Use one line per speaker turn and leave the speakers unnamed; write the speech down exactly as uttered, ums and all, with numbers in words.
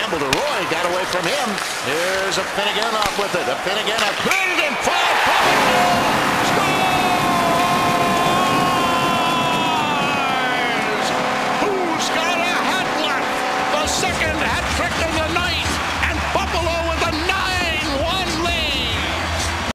scramble to Roy. Got away from him. Here's a Finnegan off with it. A Finnegan, a put it in